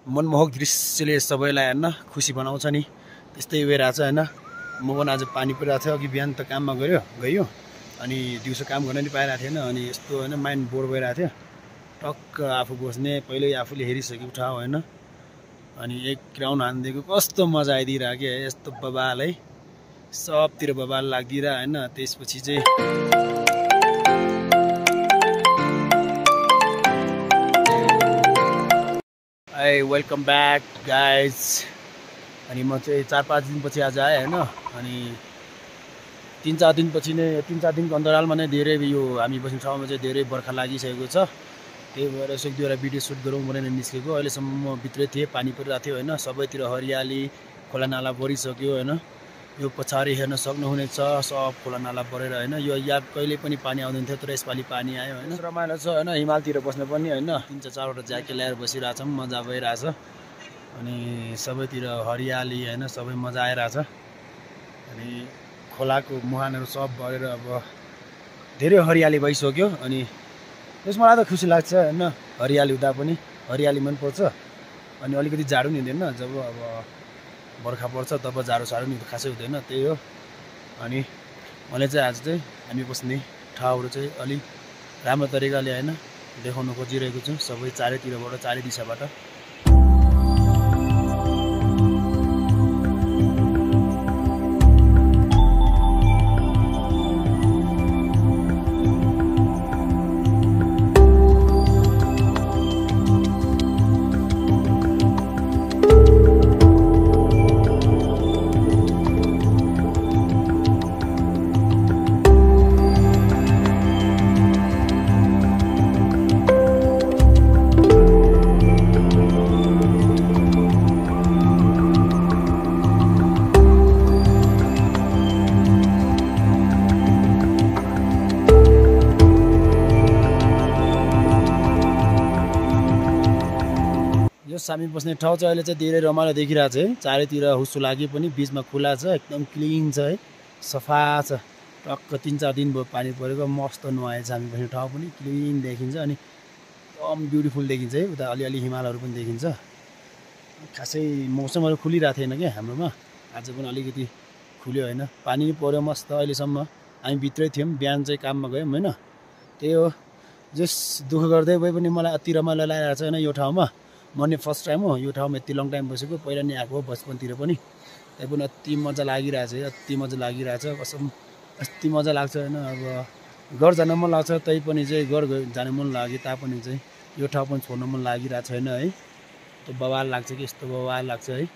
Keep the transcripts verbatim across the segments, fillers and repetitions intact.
मनमोहक दृश्यले सबैलाई हैन खुसी बनाउँछ नि त्यस्तै भइरहेछ हैन। म पनि आज पानी परिरहेको थियो अघि बिहान त काममा गयो गयो अनि दिउँसो काम गर्न नि पाइरहेको थिएन अनि यस्तो हैन माइन्ड बोर भइरहेको थियो। टक्क आफू बस्ने पहिल्यै आफूले हेरिसकेको ठाउँ हैन अनि एक राउन्ड हान्दिएको कस्तो मजा आइदिरहेको के यस्तो बबाल है सबतिर बबाल लाग्दिरा हैन। त्यसपछि चाहिँ Hey, welcome back guys. अनि म चाहिँ चार पाँच दिनपछि आज आएँ हैन अनि तीन चार दिनपछि नै तीन चार दिनको अन्तरालमा नै धेरै यो हामी बस्ने ठाउँमा चाहिँ धेरै बर्खा लागिसकेको छ। त्यही भएर यसो एक दुईवटा भिडियो सुट गरौँ भनेर निस्केको। अहिलेसम्म म भित्रै थिएँ, पानी परिरहेको थियो हैन, सबैतिर हरियाली खोला नाला बढिसक्यो हैन। यो पछाडि हेर्न सक्नुहुनेछ सब खोला नाला बढेर हैन। यो यहाँ कहिले पनि पानी आउँदैन थियो तर यसपालि पानी आयो हैन। रमाइलो छ हैन, हिमालतिर बस्न पनि हैन। तीन चार चारवटा ज्याकेट ल्याएर बसिरहेछौँ, मजा भइरहेछ अनि सबैतिर हरियाली हैन, सबै मजा आइरहेछ अनि खोलाको मुहानहरू सब बढेर अब धेरै हरियाली भइसक्यो अनि त्यसमा मलाई त खुसी लाग्छ हैन। हरियाली हुँदा पनि हरियाली मन पर्छ अनि अलिकति जाडो नि हुँदैन, जब अब बर्खा पर्छ तब जाडो साडो नि खासै हुँदैन, त्यही हो। अनि मैले चाहिँ आज चाहिँ हामी बस्ने ठाउँहरू चाहिँ अलि राम्रो तरिकाले हैन देखाउन खोजिरहेको छु सबै चारैतिरबाट चारै दिशाबाट। हामी बस्ने ठाउँ चाहिँ अहिले चाहिँ धेरै रमाइलो देखिरहेको छ है। चारैतिर हुस्सो लागे पनि बिचमा खुला छ, एकदम क्लिन छ है, सफा छ। टक्क तिन चार दिन भयो पानी परेको, मस्त नुहाएछ हामी बस्ने ठाउँ पनि क्लिन देखिन्छ अनि एकदम ब्युटिफुल देखिन्छ है। उता अलिअलि हिमालहरू पनि देखिन्छ। खासै मौसमहरू खुलिरहेको थिएन क्या हाम्रोमा, आज पनि अलिकति खुल्यो होइन। पानी पऱ्यो मस्त। अहिलेसम्म हामी भित्रै थियौँ, बिहान चाहिँ काममा गयौँ होइन। त्यही हो, जस दुःख गर्दै भए पनि मलाई अति रमाइलो लागिरहेको छ होइन यो ठाउँमा। म नि फर्स्ट टाइम हो यो ठाउँमा, यति लङ टाइम बसेको, पहिला नि आएको हो बचपनतिर पनि। त्यही पनि अति मजा लागिरहेछ है, अति मजा लागिरहेछ कसम, यति मजा लाग्छ होइन। अब घर जान मन लाग्छ, तै पनि चाहिँ घर जान मन लागे तापनि चाहिँ यो ठाउँ पनि छोड्न मन लागिरहेको छैन है। त्यो बवाल लाग्छ कि यस्तो बवाल लाग्छ है।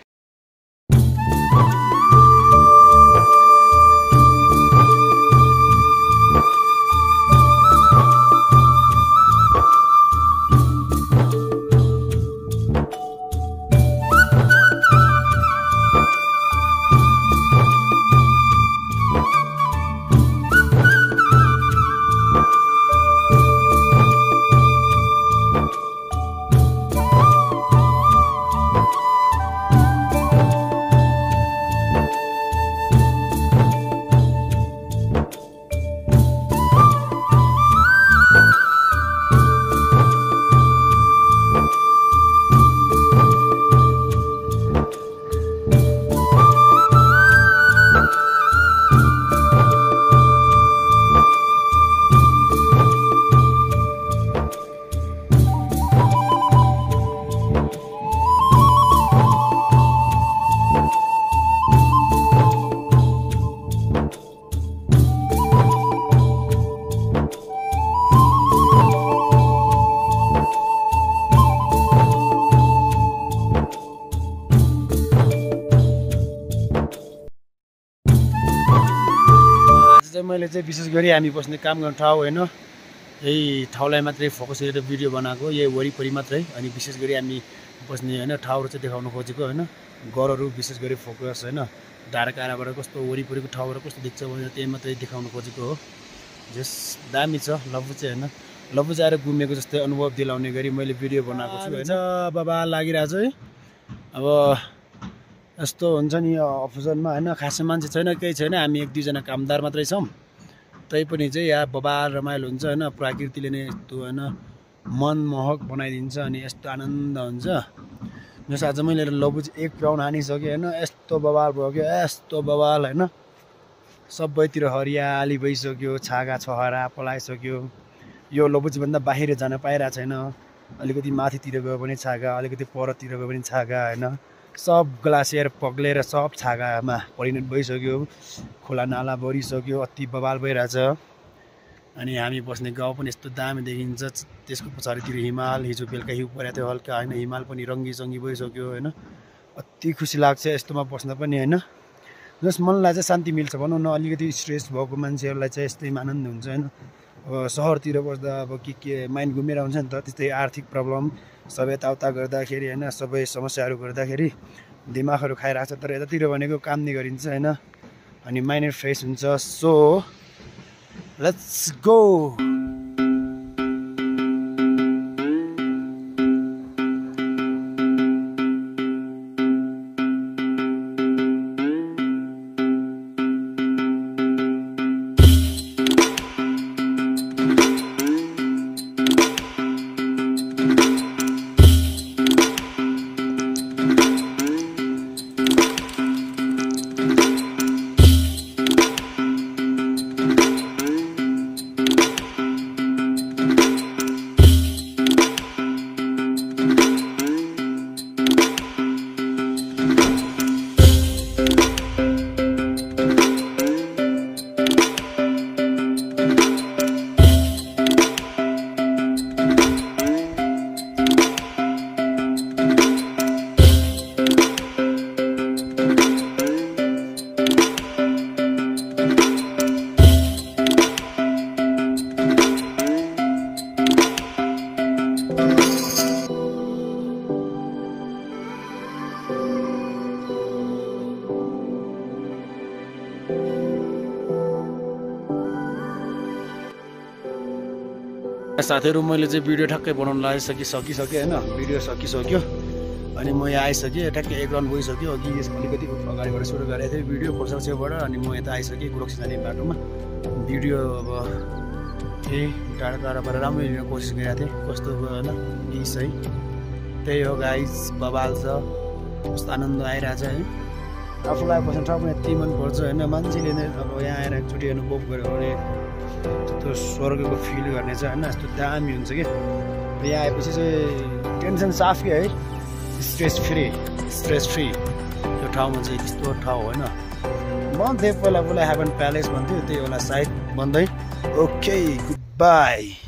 मैले चाहिँ विशेष गरी हामी बस्ने काम गर्ने ठाउँ होइन, यही ठाउँलाई मात्रै फोकस गरेर भिडियो बनाएको, यही वरिपरि मात्रै। अनि विशेष गरी हामी बस्ने होइन ठाउँहरू चाहिँ देखाउन खोजेको होइन। घरहरू विशेष गरी फोकस होइन, डाँडा काँडाबाट कस्तो वरिपरिको ठाउँहरू कस्तो देख्छ भनेर त्यही मात्रै देखाउन खोजेको हो। जस दामी छ लबुचे होइन, लबुचे आएर घुमेको जस्तै अनुभव दिलाउने गरी मैले भिडियो बनाएको छु होइन। बाबा लागिरहेछ है। अब यस्तो हुन्छ नि अफिसमा होइन, खासै मान्छे छैन, केही छैन, हामी एक दुईजना कामदार मात्रै छौँ। तै पनि चाहिँ यहाँ बबाल रमाइलो हुन्छ होइन। प्रकृतिले नै यस्तो होइन मनमोहक बनाइदिन्छ अनि यस्तो आनन्द हुन्छ। जस आज मैले लबुच एक राउन्ड हानिसकेँ होइन। यस्तो बवाल भयो यस्तो बवाल होइन। सबैतिर हरियाली भइसक्यो, छागा छहरा पलाइसक्यो। यो लबुचभन्दा बाहिर जान पाइरहेको छैन। अलिकति माथितिर गयो भने छागा, अलिकति परतिर गयो भने छागा होइन। सब ग्लासियर पग्लेर सब छागामा परिणत भइसक्यो। खोला नाला बढिसक्यो, अति बवाल भइरहेछ। अनि हामी बस्ने गाउँ पनि यस्तो दामी देखिन्छ। त्यसको पछाडितिर हिमाल, हिजो बेलुका हिउँ परेको थियो हल्का होइन। हिमाल पनि रङ्गीचङ्गी भइसक्यो होइन। अति खुसी लाग्छ यस्तोमा बस्न पनि होइन। जस मनलाई चाहिँ शान्ति मिल्छ भनौँ न। अलिकति स्ट्रेस भएको मान्छेहरूलाई चाहिँ यस्तैमा आनन्द हुन्छ होइन। अब सहरतिर बस्दा अब के के माइन्ड घुमेर हुन्छ नि त। त्यस्तै आर्थिक प्रब्लम सबै यताउता गर्दाखेरि होइन, सबै समस्याहरू गर्दाखेरि दिमागहरू खाइरहेको छ। तर यतातिर भनेको काम नै गरिन्छ होइन। अनि माइन्ड फ्रेस हुन्छ। So let's go. साथीहरु मैले चाहिँ भिडियो ठक्कै बनाउन लागिसकि सकिसकेँ होइन। भिडियो सकिसक्यो अनि म यहाँ आइसकेँ। ठ्याक्कै एक राउन्ड भइसक्यो। अघि अलिकति अगाडिबाट सुरु गरेको थिएँ भिडियो पर्साउबाट। अनि म यता आइसकेँ गुरक्सी जाने बाटोमा। भिडियो अब केही टाढा टाढाबाट राम्रो लिने कोसिस गरेको थिएँ। कस्तो भयो होइन यही सही। त्यही हो गाइस, बवाल छ। कस्तो आनन्द आइरहेछ है। आफूलाई बस्ने ठाउँ पनि यति मनपर्छ होइन। मान्छेले नै अब यहाँ आएर एकचोटि अनुभव गऱ्यो भने त्यो स्वर्गको फिल गर्ने चाहिँ होइन। यस्तो दामी हुन्छ कि यहाँ आएपछि चाहिँ टेन्सन साफ कि है। स्ट्रेस फ्री स्ट्रेस फ्री त्यो ठाउँमा चाहिँ त्यस्तो ठाउँ होइन। भन्थेँ पहिला पहिला हेभन प्यालेस भन्थ्यो, त्यही होला सायद भन्दै। Okay, good by.